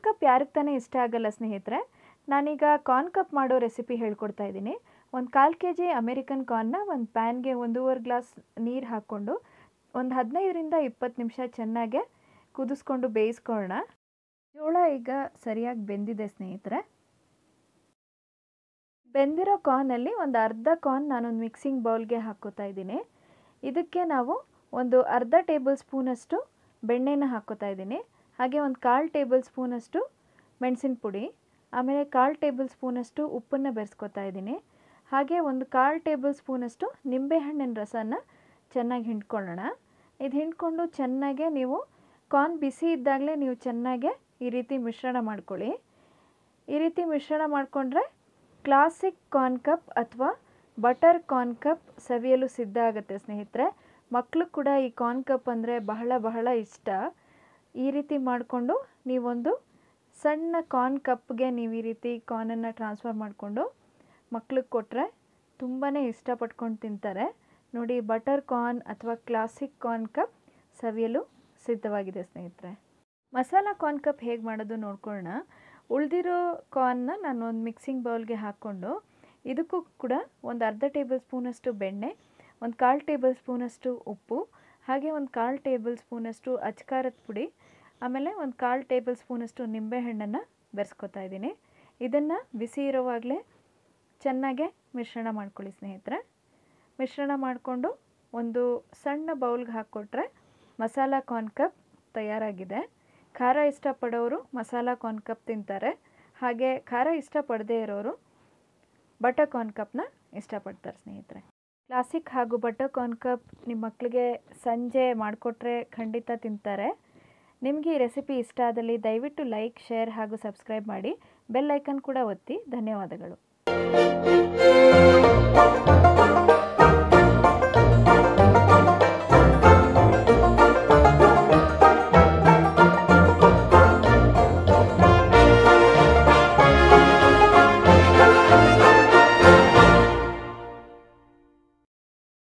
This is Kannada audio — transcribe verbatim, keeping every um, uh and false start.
ಕಪ್ ಯಾರಿಗೆ ತಾನೇ ಇಷ್ಟ ಆಗಲ್ಲ ಸ್ನೇಹಿತರೆ. ನಾನೀಗ ಕಾರ್ನ್ ಕಪ್ ಮಾಡೋ ರೆಸಿಪಿ ಹೇಳ್ಕೊಡ್ತಾ ಇದ್ದೀನಿ. ಒಂದು ಕಾಲು ಕೆ ಜಿ ಅಮೇರಿಕನ್ ಕಾರ್ನ್ನ ಒಂದು ಪ್ಯಾನ್ಗೆ ಒಂದೂವರೆ ಗ್ಲಾಸ್ ನೀರು ಹಾಕ್ಕೊಂಡು ಒಂದು ಹದಿನೈದರಿಂದ ಇಪ್ಪತ್ತು ನಿಮಿಷ ಚೆನ್ನಾಗೆ ಕುದಿಸ್ಕೊಂಡು ಬೇಯಿಸ್ಕೊಳ್ಳೋಣ. ಜೋಳ ಈಗ ಸರಿಯಾಗಿ ಬೆಂದಿದೆ ಸ್ನೇಹಿತರೆ. ಬೆಂದಿರೋ ಕಾರ್ನಲ್ಲಿ ಒಂದು ಅರ್ಧ ಕಾರ್ನ್ ನಾನೊಂದು ಮಿಕ್ಸಿಂಗ್ ಬೌಲ್ಗೆ ಹಾಕ್ಕೋತಾ ಇದ್ದೀನಿ. ಇದಕ್ಕೆ ನಾವು ಒಂದು ಅರ್ಧ ಟೇಬಲ್ ಸ್ಪೂನಷ್ಟು ಬೆಣ್ಣೆನ ಹಾಕ್ಕೋತಾ ಇದ್ದೀನಿ. ಹಾಗೆ ಒಂದು ಕಾಲು ಟೇಬಲ್ ಸ್ಪೂನಷ್ಟು ಮೆಣಸಿನ ಪುಡಿ, ಆಮೇಲೆ ಕಾಲು ಟೇಬಲ್ ಸ್ಪೂನಷ್ಟು ಉಪ್ಪನ್ನು ಬೆರೆಸ್ಕೊತಾ ಇದ್ದೀನಿ. ಹಾಗೆ ಒಂದು ಕಾಲು ಟೇಬಲ್ ಸ್ಪೂನಷ್ಟು ನಿಂಬೆಹಣ್ಣಿನ ರಸನ ಚೆನ್ನಾಗಿ ಹಿಂಡ್ಕೊಳ್ಳೋಣ. ಇದು ಹಿಂಡ್ಕೊಂಡು ಚೆನ್ನಾಗೆ ನೀವು ಕಾರ್ನ್ ಬಿಸಿ ಇದ್ದಾಗಲೇ ನೀವು ಚೆನ್ನಾಗೆ ಈ ರೀತಿ ಮಿಶ್ರಣ ಮಾಡ್ಕೊಳ್ಳಿ. ಈ ರೀತಿ ಮಿಶ್ರಣ ಮಾಡಿಕೊಂಡ್ರೆ ಕ್ಲಾಸಿಕ್ ಕಾರ್ನ್ ಕಪ್ ಅಥವಾ ಬಟರ್ ಕಾರ್ನ್ ಕಪ್ ಸವಿಯಲು ಸಿದ್ಧ ಆಗುತ್ತೆ ಸ್ನೇಹಿತರೆ. ಮಕ್ಕಳು ಕೂಡ ಈ ಕಾರ್ನ್ ಕಪ್ ಅಂದರೆ ಬಹಳ ಬಹಳ ಇಷ್ಟ. ಈ ರೀತಿ ಮಾಡಿಕೊಂಡು ನೀವೊಂದು ಸಣ್ಣ ಕಾರ್ನ್ ಕಪ್ಗೆ ನೀವು ಈ ರೀತಿ ಕಾರ್ನನ್ನು ಟ್ರಾನ್ಸ್ಫರ್ ಮಾಡಿಕೊಂಡು ಮಕ್ಳಿಗೆ ಕೊಟ್ಟರೆ ತುಂಬಾ ಇಷ್ಟಪಟ್ಕೊಂಡು ತಿಂತಾರೆ. ನೋಡಿ, ಬಟರ್ ಕಾರ್ನ್ ಅಥವಾ ಕ್ಲಾಸಿಕ್ ಕಾರ್ನ್ ಕಪ್ ಸವಿಯಲು ಸಿದ್ಧವಾಗಿದೆ ಸ್ನೇಹಿತರೆ. ಮಸಾಲ ಕಾರ್ನ್ ಕಪ್ ಹೇಗೆ ಮಾಡೋದು ನೋಡ್ಕೊಳ್ಳೋಣ. ಉಳಿದಿರೋ ಕಾರ್ನ್ನ ನಾನು ಒಂದು ಮಿಕ್ಸಿಂಗ್ ಬೌಲ್ಗೆ ಹಾಕ್ಕೊಂಡು ಇದಕ್ಕೂ ಕೂಡ ಒಂದು ಅರ್ಧ ಟೇಬಲ್ ಸ್ಪೂನಷ್ಟು ಬೆಣ್ಣೆ, ಒಂದು ಕಾಲು ಟೇಬಲ್ ಸ್ಪೂನಷ್ಟು ಉಪ್ಪು, ಹಾಗೆ ಒಂದು ಕಾಲು ಟೇಬಲ್ ಸ್ಪೂನಷ್ಟು ಅಚ್ಕಾರದ ಪುಡಿ, ಆಮೇಲೆ ಒಂದು ಕಾಲು ಟೇಬಲ್ ಸ್ಪೂನಷ್ಟು ನಿಂಬೆಹಣ್ಣನ್ನು ಬೆರೆಸ್ಕೊತಾ ಇದ್ದೀನಿ. ಇದನ್ನು ಬಿಸಿ ಇರೋವಾಗಲೇ ಚೆನ್ನಾಗೆ ಮಿಶ್ರಣ ಮಾಡ್ಕೊಳ್ಳಿ ಸ್ನೇಹಿತರೆ. ಮಿಶ್ರಣ ಮಾಡಿಕೊಂಡು ಒಂದು ಸಣ್ಣ ಬೌಲ್ಗೆ ಹಾಕ್ಕೊಟ್ರೆ ಮಸಾಲ ಕಾರ್ನ್ ಕಪ್ ತಯಾರಾಗಿದೆ. ಖಾರ ಇಷ್ಟಪಡೋರು ಮಸಾಲ ಕಾರ್ನ್ ಕಪ್ ತಿಂತಾರೆ, ಹಾಗೆ ಖಾರ ಇಷ್ಟಪಡದೇ ಇರೋರು ಬಟರ್ ಕಾರ್ನ್ ಕಪ್ನ ಇಷ್ಟಪಡ್ತಾರೆ ಸ್ನೇಹಿತರೆ. ಕ್ಲಾಸಿಕ್ ಹಾಗೂ ಬಟರ್ ಕಾರ್ನ್ ಕಪ್ ನಿಮ್ಮ ಮಕ್ಕಳಿಗೆ ಸಂಜೆ ಮಾಡಿಕೊಟ್ರೆ ಖಂಡಿತ ತಿಂತಾರೆ. ನಿಮಗೆ ಈ ರೆಸಿಪಿ ಇಷ್ಟ ಆದಲ್ಲಿ ದಯವಿಟ್ಟು ಲೈಕ್, ಶೇರ್ ಹಾಗೂ ಸಬ್ಸ್ಕ್ರೈಬ್ ಮಾಡಿ. ಬೆಲ್ ಐಕನ್ ಕೂಡ ಒತ್ತಿ. ಧನ್ಯವಾದಗಳು.